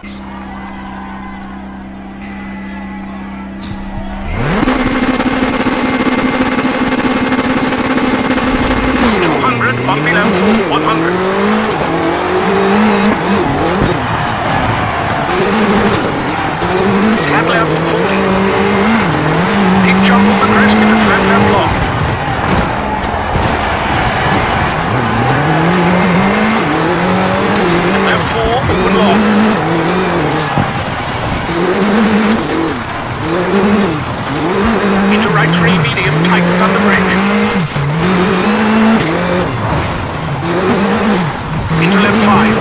Bumpy left full, 100. Flat left, 40. Big jump on the crest into flat left long. Left 4, open long. Into right 3, medium, tightens on the bridge. Into left 5.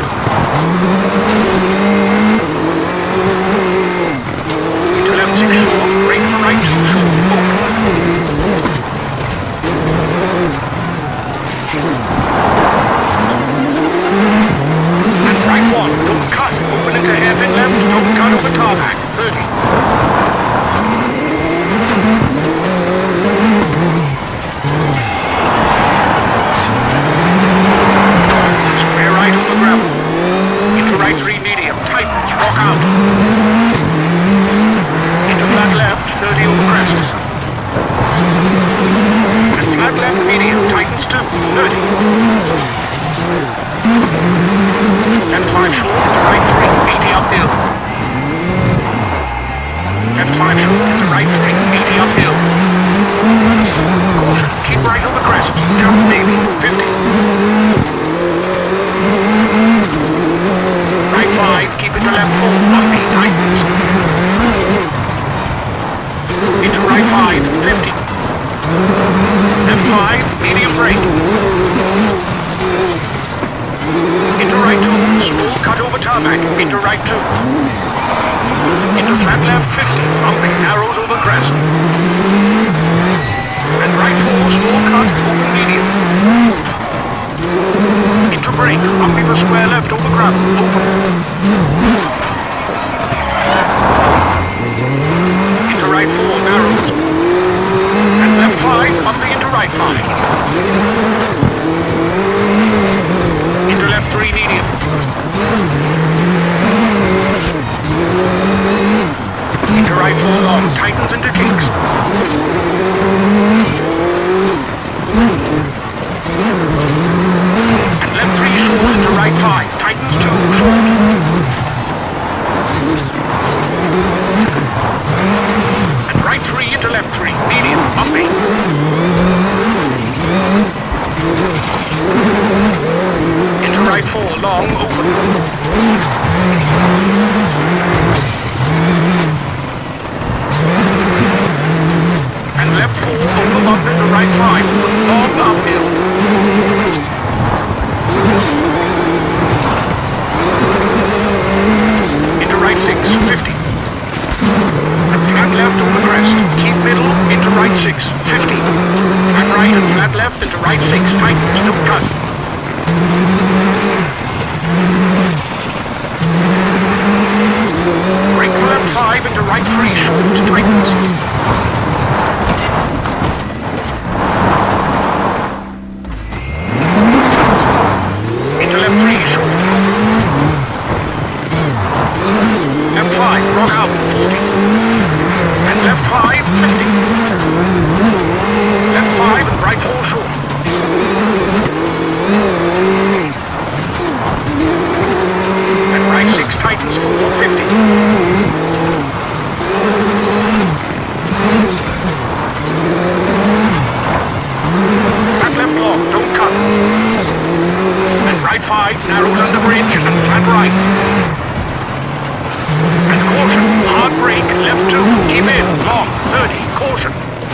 Into left 6 short, brake for right 2 short, open. And right 1, don't cut, open into hairpin left, don't cut over tarmac, 30. Into right 2. Into flat left 50, bumping, narrows over crest. And right 4, small cut, open medium. Into brake, bumping for square left over gravel, open. Into right 4, narrows. And left 5, bumping into right 5. Into left 3, medium. Into right 4 long, tightens into kinks. And left 3 short into right 5, tightens 2 short. And right 3 into left 3, medium, bumpy. Into right 4 long, open. And left 4 over bump into right 5, long uphill. Into right 6, 50. And flat left over crest, keep middle, into right 6, 50. Flat right and flat left into right 6, tightens, don't cut. Brake for left 5 into right 3, short, tightens. Into left 3, short. Left 5, rock out, 40. And left 5, 50. Left 5 and right 4, short. And right 6, tightens, 4, 50. Flat left long, don't cut. And right 5, narrows under bridge and flat right. And caution, hard brake, left 2, keep in, long, 30, caution.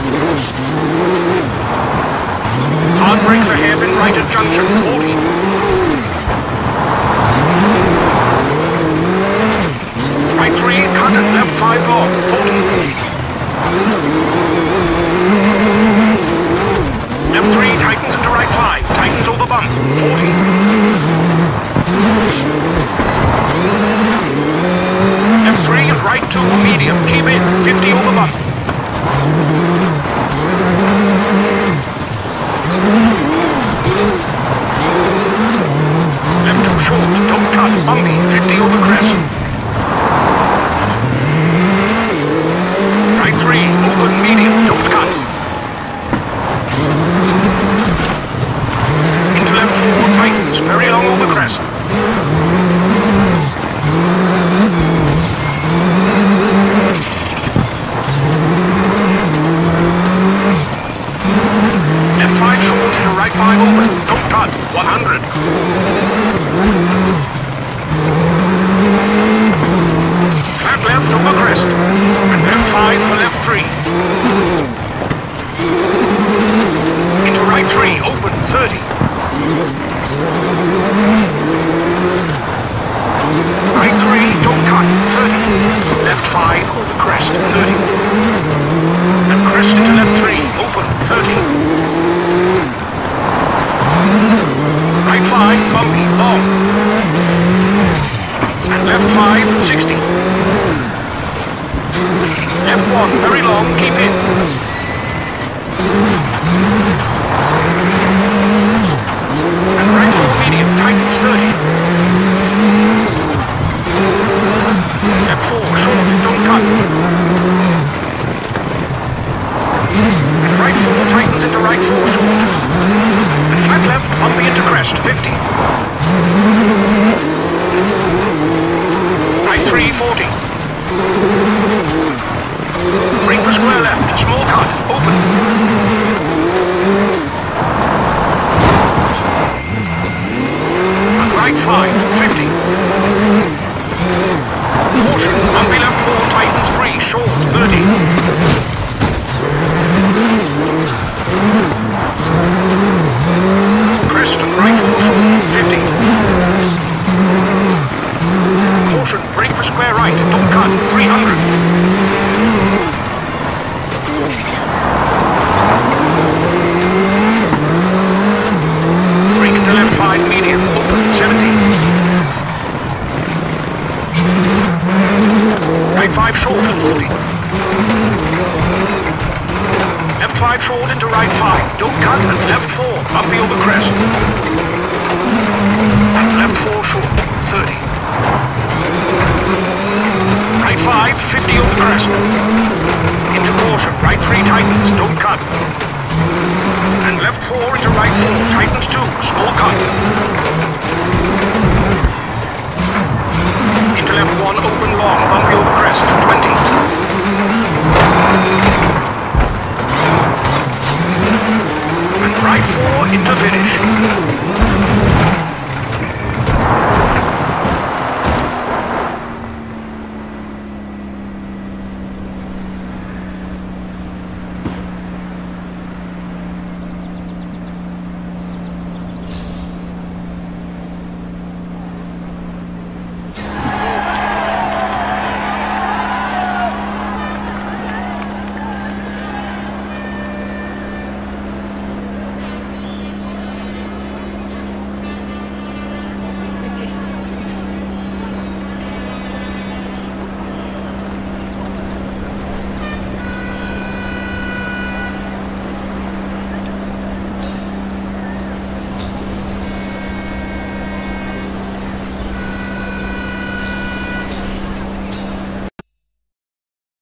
Hard brake for hairpin right at junction, 40. Right 3, cut and left 5 long, 40. Left 3, tightens into right 5, tightens over bump, 40. Left 3 and right 2, medium, keep in, 50 over bump. Left 2 short, don't cut, bumpy, 50 over crest. 30. And crest into left 3, open, 30. Right 5, bumpy, long. And left 5, 60. Left 1, very long, keep in. And right 4, medium, tightens 30. Left 4, short, don't cut. And right 4, tightens into right 4, short. And flat left, bumpy into crest, 50. Right 3, 40. Brake for square left, small cut, open. And right 5, 50. Caution, bumpy left 4, tightens 3, short, 30. Crest and right 4, short, 50. Caution, brake for square right, don't cut, 300. Brake into left 5, medium, open, 70. Right 5 short, 40. Left 5 short into right 5, don't cut, and left 4, bumpy over crest. And left 4 short, 30. Right 5, 50 over crest. Into caution, right 3 tightens, don't cut. And left 4 into right 4, tightens 2, small cut. Into left 1, open.